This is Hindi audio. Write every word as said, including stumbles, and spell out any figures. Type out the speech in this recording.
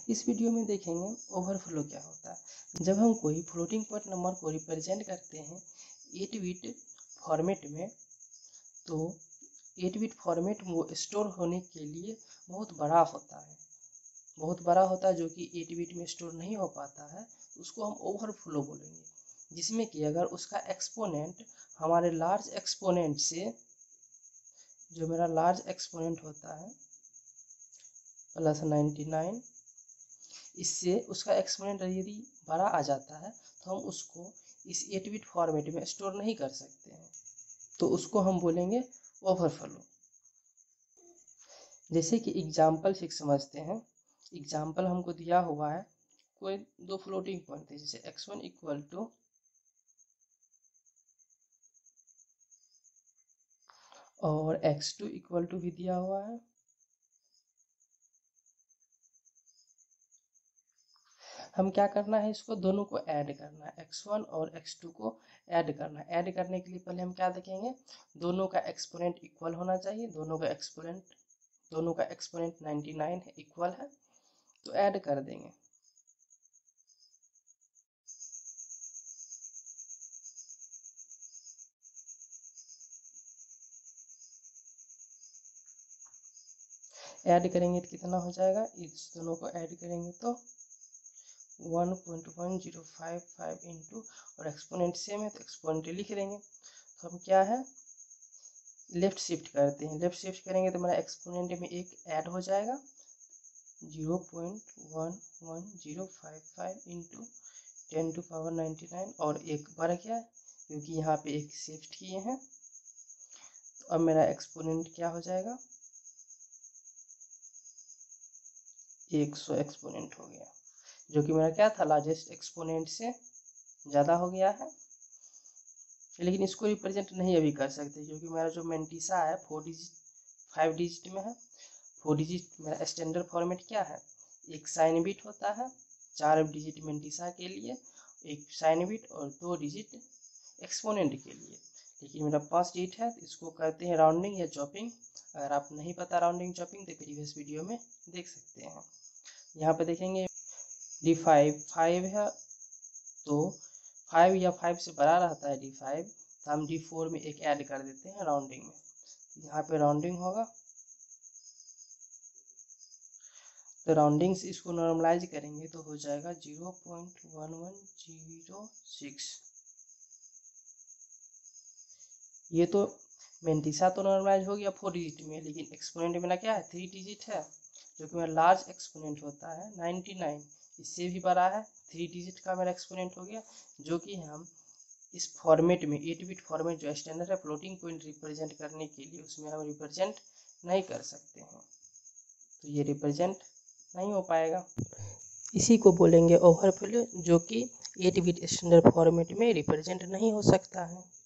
इस वीडियो में देखेंगे ओवरफ्लो क्या होता है। जब हम कोई फ्लोटिंग पॉइंट नंबर को रिप्रेजेंट करते हैं एट बिट फॉर्मेट में, तो एट बिट फॉर्मेट वो स्टोर होने के लिए बहुत बड़ा होता है बहुत बड़ा होता है जो कि एट बिट में स्टोर नहीं हो पाता है, तो उसको हम ओवरफ्लो बोलेंगे। जिसमें कि अगर उसका एक्सपोनेंट हमारे लार्ज एक्सपोनेंट से, जो मेरा लार्ज एक्सपोनेंट होता है प्लस नाइन्टी नाइन, इससे उसका एक्सपोनेंट यदि बड़ा आ जाता है तो हम उसको इस एट बिट फॉर्मेट में स्टोर नहीं कर सकते हैं, तो उसको हम बोलेंगे ओवरफ्लो। जैसे कि एग्जाम्पल से समझते हैं। एग्जाम्पल हमको दिया हुआ है, कोई दो फ्लोटिंग पॉइंट है, जैसे एक्स वन इक्वल टू और एक्स टू इक्वल टू भी दिया हुआ है। हम क्या करना है, इसको दोनों को ऐड करना है, एक्स वन और एक्स टू को ऐड करना है। ऐड करने के लिए पहले हम क्या देखेंगे, दोनों का एक्सपोनेंट इक्वल होना चाहिए। दोनों का एक्सपोनेंट दोनों का एक्सपोनेंट नाइन्टी नाइन है, इक्वल है, तो ऐड कर देंगे। ऐड करेंगे तो कितना हो जाएगा, इस दोनों को ऐड करेंगे तो one point one zero five five into, और एक्सपोनेंट सेम है तो एक्सपोनेंट लिख देंगे। तो हम क्या है, लेफ्ट शिफ्ट करते हैं। लेफ्ट शिफ्ट करेंगे तो हमारा एक्सपोनेंट में एक ऐड हो जाएगा, zero point one one zero five five into ten to power ninety nine, और एक बढ़ गया क्योंकि यहाँ पे एक शिफ्ट किए हैं। तो अब मेरा एक्सपोनेंट क्या हो जाएगा, एक सौ एक्सपोनेंट हो गया, जो कि मेरा क्या था, लार्जेस्ट एक्सपोनेंट से ज़्यादा हो गया है। लेकिन इसको रिप्रेजेंट नहीं अभी कर सकते क्योंकि मेरा जो मेंटिसा है फोर डिजिट फाइव डिजिट में है। फोर डिजिट मेरा स्टैंडर्ड फॉर्मेट क्या है, एक साइन बिट होता है चार डिजिट मेंटिसा के लिए, एक साइन बिट और दो डिजिट एक्सपोनेंट के लिए। लेकिन मेरा पाँच डिजिट है, तो इसको करते हैं राउंडिंग या चॉपिंग। अगर आप नहीं पता राउंडिंग चॉपिंग तो प्रीवियस वीडियो में देख सकते हैं। यहाँ पे देखेंगे डी फाइव फाइव है, तो फाइव या फाइव से बड़ा रहता है डी फाइव, तो हम डी फोर में एक ऐड कर देते हैं राउंडिंग में। यहाँ पे राउंडिंग होगा तो राउंडिंग से इसको नॉर्मलाइज करेंगे तो हो जाएगा zero point one one zero six. ये तो मेंटिसा तो नॉर्मलाइज हो गया फोर डिजिट में, लेकिन एक्सपोनेंट मेरा क्या है, थ्री डिजिट है, जो कि मेरा लार्ज एक्सपोनेंट होता है नाइन्टी नाइन, इससे भी बड़ा है, थ्री डिजिट का मेरा एक्सपोनेंट हो गया, जो कि हम इस फॉर्मेट में एट बिट फॉर्मेट जो स्टैंडर्ड है फ्लोटिंग पॉइंट रिप्रेजेंट करने के लिए, उसमें हम रिप्रेजेंट नहीं कर सकते हैं, तो ये रिप्रेजेंट नहीं हो पाएगा। इसी को बोलेंगे ओवरफ्लो, जो कि एट बिट स्टैंडर्ड फॉर्मेट में रिप्रेजेंट नहीं हो सकता है।